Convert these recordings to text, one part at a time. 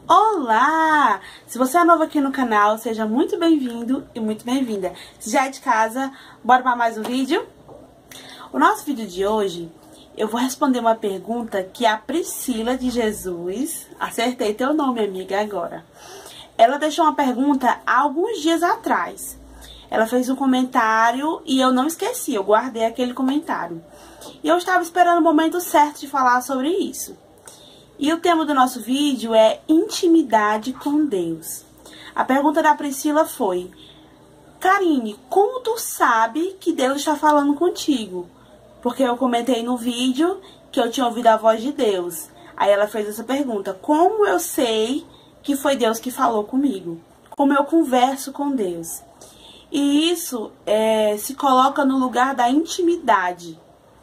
Olá! Se você é novo aqui no canal, seja muito bem-vindo e muito bem-vinda. Se já é de casa, bora para mais um vídeo? O nosso vídeo de hoje, eu vou responder uma pergunta que a Priscila de Jesus, acertei teu nome, amiga, agora. Ela deixou uma pergunta há alguns dias atrás. Ela fez um comentário e eu não esqueci, eu guardei aquele comentário. E eu estava esperando o momento certo de falar sobre isso. E o tema do nosso vídeo é intimidade com Deus. A pergunta da Priscila foi: Karine, como tu sabe que Deus está falando contigo? Porque eu comentei no vídeo que eu tinha ouvido a voz de Deus. Aí ela fez essa pergunta: como eu sei que foi Deus que falou comigo? Como eu converso com Deus? E isso se coloca no lugar da intimidade.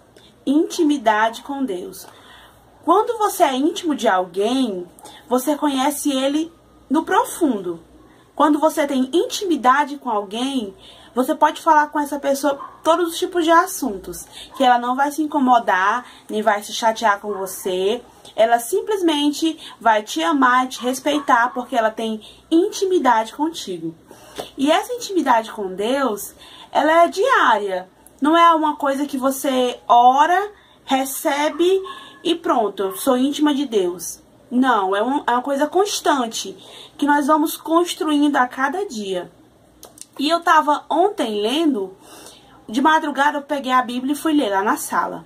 Intimidade com Deus. Quando você é íntimo de alguém, você conhece ele no profundo. Quando você tem intimidade com alguém, você pode falar com essa pessoa todos os tipos de assuntos, que ela não vai se incomodar, nem vai se chatear com você. Ela simplesmente vai te amar e te respeitar porque ela tem intimidade contigo. E essa intimidade com Deus, ela é diária. Não é uma coisa que você ora, recebe e pronto, eu sou íntima de Deus. Não, é uma coisa constante, que nós vamos construindo a cada dia. E eu tava ontem lendo, de madrugada eu peguei a Bíblia e fui ler lá na sala.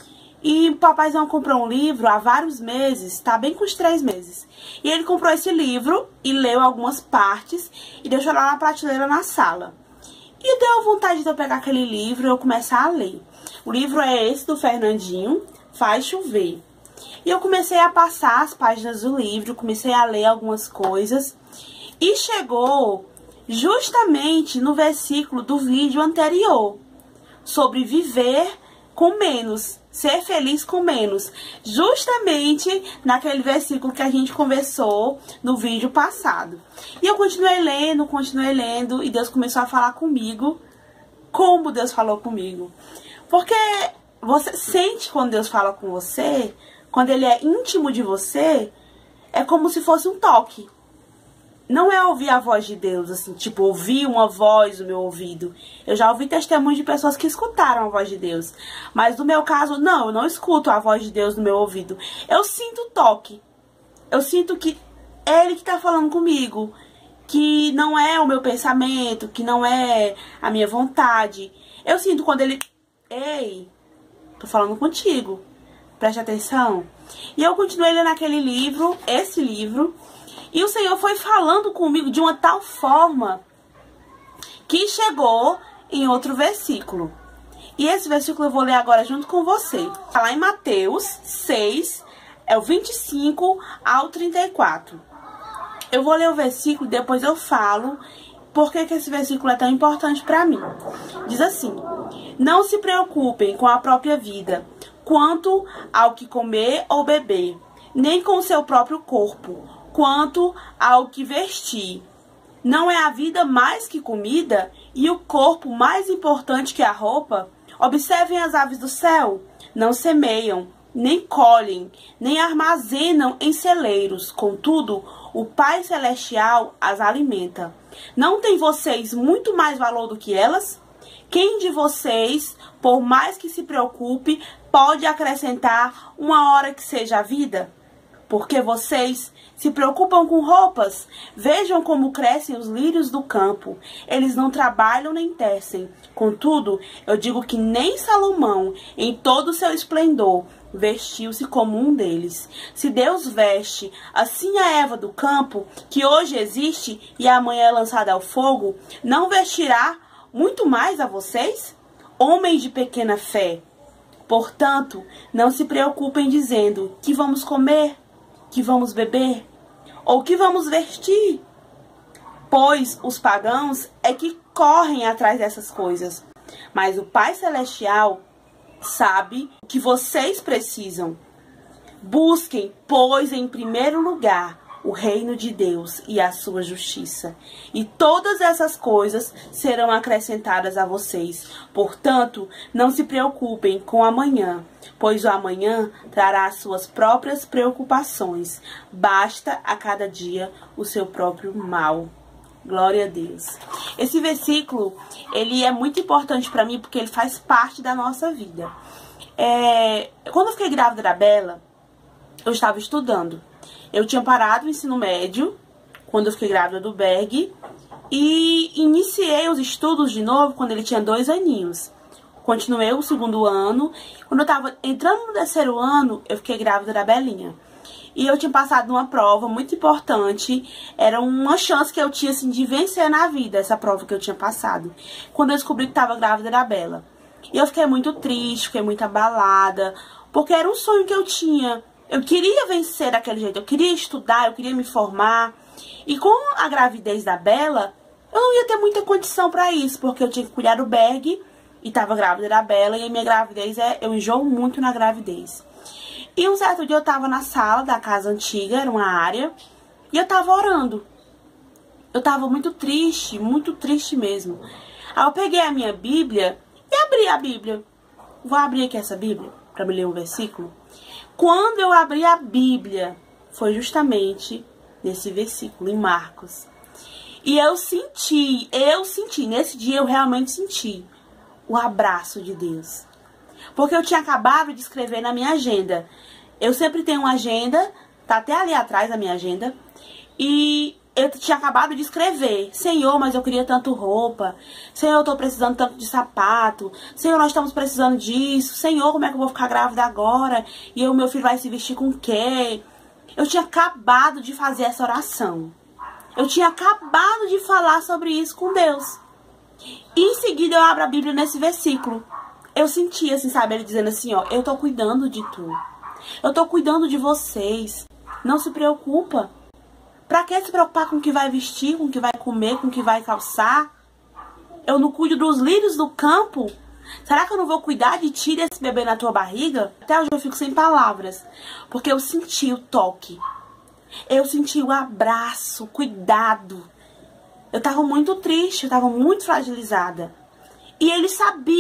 E o papaizão comprou um livro há vários meses, tá bem com uns 3 meses. E ele comprou esse livro e leu algumas partes e deixou lá na prateleira na sala. E deu vontade de eu pegar aquele livro e eu começar a ler. O livro é esse do Fernandinho, Faz Chover. E eu comecei a passar as páginas do livro, comecei a ler algumas coisas. E chegou justamente no versículo do vídeo anterior, sobre viver com menos, ser feliz com menos. Justamente naquele versículo que a gente conversou no vídeo passado. E eu continuei lendo, e Deus começou a falar comigo. Como Deus falou comigo? Porque você sente quando Deus fala com você, quando Ele é íntimo de você, é como se fosse um toque. Não é ouvir a voz de Deus, assim, tipo, ouvir uma voz no meu ouvido. Eu já ouvi testemunhos de pessoas que escutaram a voz de Deus. Mas no meu caso, não, eu não escuto a voz de Deus no meu ouvido. Eu sinto o toque. Eu sinto que é Ele que tá falando comigo. Que não é o meu pensamento, que não é a minha vontade. Eu sinto quando Ele... Ei, tô falando contigo. Preste atenção. E eu continuei lendo aquele livro, esse livro... E o Senhor foi falando comigo de uma tal forma que chegou em outro versículo. E esse versículo eu vou ler agora junto com você. Está lá em Mateus 6, é o 25 ao 34. Eu vou ler o versículo e depois eu falo por que esse versículo é tão importante para mim. Diz assim: não se preocupem com a própria vida, quanto ao que comer ou beber, nem com o seu próprio corpo, quanto ao que vestir. Não é a vida mais que comida e o corpo mais importante que a roupa? Observem as aves do céu, não semeiam, nem colhem, nem armazenam em celeiros, contudo, o Pai Celestial as alimenta. Não têm vocês muito mais valor do que elas? Quem de vocês, por mais que se preocupe, pode acrescentar uma hora que seja a vida? Porque vocês se preocupam com roupas? Vejam como crescem os lírios do campo. Eles não trabalham nem tecem. Contudo, eu digo que nem Salomão, em todo o seu esplendor, vestiu-se como um deles. Se Deus veste assim a erva do campo, que hoje existe e amanhã é lançada ao fogo, não vestirá muito mais a vocês? Homens de pequena fé. Portanto, não se preocupem dizendo: que vamos comer? Que vamos beber? Ou que vamos vestir? Pois os pagãos é que correm atrás dessas coisas. Mas o Pai Celestial sabe o que vocês precisam. Busquem, pois, em primeiro lugar o reino de Deus e a sua justiça, e todas essas coisas serão acrescentadas a vocês. Portanto, não se preocupem com amanhã, pois o amanhã trará as suas próprias preocupações. Basta a cada dia o seu próprio mal. Glória a Deus. Esse versículo, ele é muito importante para mim, porque ele faz parte da nossa vida. Quando eu fiquei grávida da Bela, eu estava estudando. Eu tinha parado o ensino médio, quando eu fiquei grávida do Berg, e iniciei os estudos de novo quando ele tinha 2 aninhos. Continuei o 2º ano. Quando eu estava entrando no 3º ano, eu fiquei grávida da Belinha. E eu tinha passado numa prova muito importante. Era uma chance que eu tinha, assim, de vencer na vida, essa prova que eu tinha passado. Quando eu descobri que estava grávida da Bela. E eu fiquei muito triste, fiquei muito abalada, porque era um sonho que eu tinha. Eu queria vencer daquele jeito, eu queria estudar, eu queria me formar. E com a gravidez da Bela, eu não ia ter muita condição pra isso, porque eu tinha que cuidar do Berg e tava grávida da Bela. E a minha gravidez, eu enjoo muito na gravidez. E um certo dia eu tava na sala da casa antiga, era uma área, e eu tava orando. Eu tava muito triste mesmo. Aí eu peguei a minha Bíblia e abri a Bíblia. Vou abrir aqui essa Bíblia pra me ler um versículo. Quando eu abri a Bíblia, foi justamente nesse versículo, em Marcos. E eu senti, nesse dia eu realmente senti o abraço de Deus. Porque eu tinha acabado de escrever na minha agenda. Eu sempre tenho uma agenda, tá até ali atrás a minha agenda. E eu tinha acabado de escrever: Senhor, mas eu queria tanto roupa. Senhor, eu tô precisando tanto de sapato. Senhor, nós estamos precisando disso. Senhor, como é que eu vou ficar grávida agora? E o meu filho vai se vestir com o quê? Eu tinha acabado de fazer essa oração. Eu tinha acabado de falar sobre isso com Deus. E em seguida eu abro a Bíblia nesse versículo. Eu senti, assim, sabe, ele dizendo assim, ó: eu tô cuidando de tu. Eu tô cuidando de vocês. Não se preocupa. Pra que se preocupar com o que vai vestir, com o que vai comer, com o que vai calçar? Eu não cuido dos lírios do campo? Será que eu não vou cuidar de ti, desse bebê na tua barriga? Até hoje eu fico sem palavras, porque eu senti o toque. Eu senti o abraço, o cuidado. Eu tava muito triste, eu tava muito fragilizada. E ele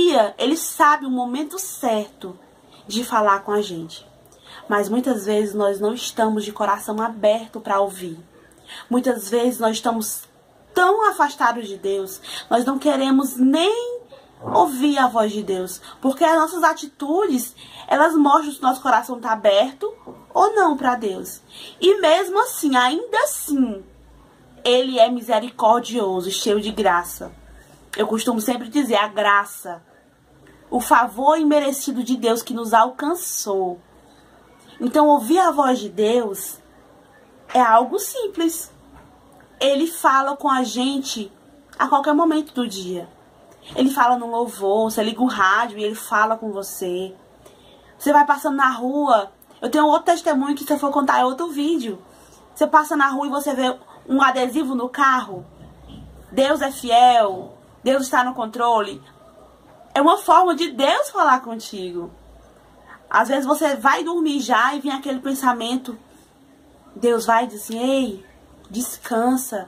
sabe o momento certo de falar com a gente. Mas muitas vezes nós não estamos de coração aberto para ouvir. Muitas vezes nós estamos tão afastados de Deus, nós não queremos nem ouvir a voz de Deus, porque as nossas atitudes, elas mostram se o nosso coração está aberto ou não para Deus. E mesmo assim, ainda assim, Ele é misericordioso, cheio de graça. Eu costumo sempre dizer, a graça, o favor imerecido de Deus que nos alcançou. Então, ouvir a voz de Deus é algo simples. Ele fala com a gente a qualquer momento do dia. Ele fala no louvor, você liga o rádio e ele fala com você. Você vai passando na rua. Eu tenho outro testemunho que, se eu for contar, é outro vídeo. Você passa na rua e você vê um adesivo no carro. Deus é fiel. Deus está no controle. É uma forma de Deus falar contigo. Às vezes você vai dormir já e vem aquele pensamento. Deus vai dizer, ei, descansa.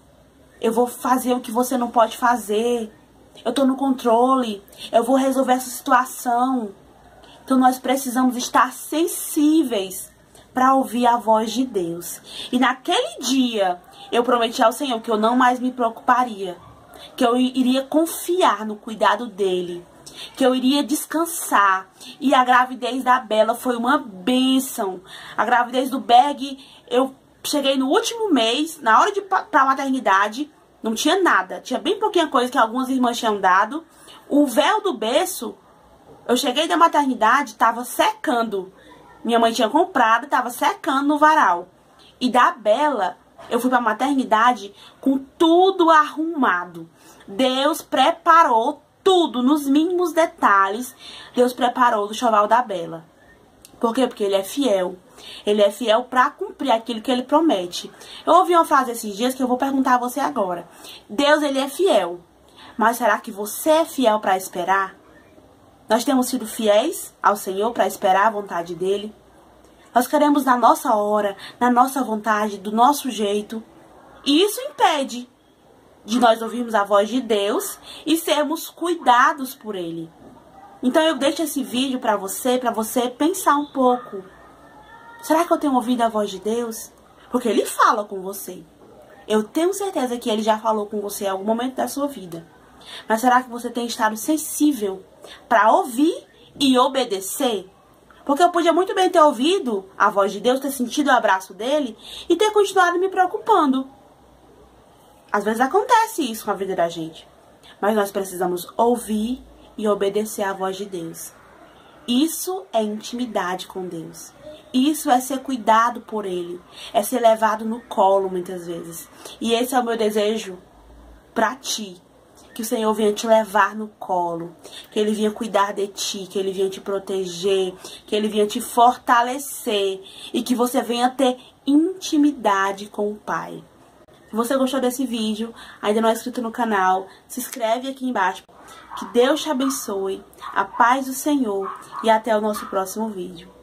Eu vou fazer o que você não pode fazer. Eu estou no controle. Eu vou resolver essa situação. Então nós precisamos estar sensíveis para ouvir a voz de Deus. E naquele dia eu prometi ao Senhor que eu não mais me preocuparia. Que eu iria confiar no cuidado dele. Que eu iria descansar. E a gravidez da Bela foi uma bênção. A gravidez do Berg, eu cheguei no último mês, na hora de ir pra maternidade, não tinha nada. Tinha bem pouquinha coisa que algumas irmãs tinham dado. O véu do berço, eu cheguei da maternidade, tava secando. Minha mãe tinha comprado, tava secando no varal. E da Bela, eu fui pra maternidade com tudo arrumado. Deus preparou tudo, nos mínimos detalhes. Deus preparou do enxoval da Bela. Por quê? Porque Ele é fiel. Ele é fiel para cumprir aquilo que Ele promete. Eu ouvi uma frase esses dias que eu vou perguntar a você agora. Deus, Ele é fiel. Mas será que você é fiel para esperar? Nós temos sido fiéis ao Senhor para esperar a vontade dEle? Nós queremos na nossa hora, na nossa vontade, do nosso jeito. E isso impede de nós ouvirmos a voz de Deus e sermos cuidados por Ele. Então eu deixo esse vídeo para você pensar um pouco. Será que eu tenho ouvido a voz de Deus? Porque Ele fala com você. Eu tenho certeza que Ele já falou com você em algum momento da sua vida. Mas será que você tem estado sensível para ouvir e obedecer? Porque eu podia muito bem ter ouvido a voz de Deus, ter sentido o abraço dele e ter continuado me preocupando. Às vezes acontece isso com a vida da gente. Mas nós precisamos ouvir e obedecer à voz de Deus. Isso é intimidade com Deus. Isso é ser cuidado por Ele. É ser levado no colo muitas vezes. E esse é o meu desejo para ti. Que o Senhor venha te levar no colo. Que Ele venha cuidar de ti. Que Ele venha te proteger. Que Ele venha te fortalecer. E que você venha ter intimidade com o Pai. Se você gostou desse vídeo, ainda não é inscrito no canal, se inscreve aqui embaixo. Que Deus te abençoe, a paz do Senhor e até o nosso próximo vídeo.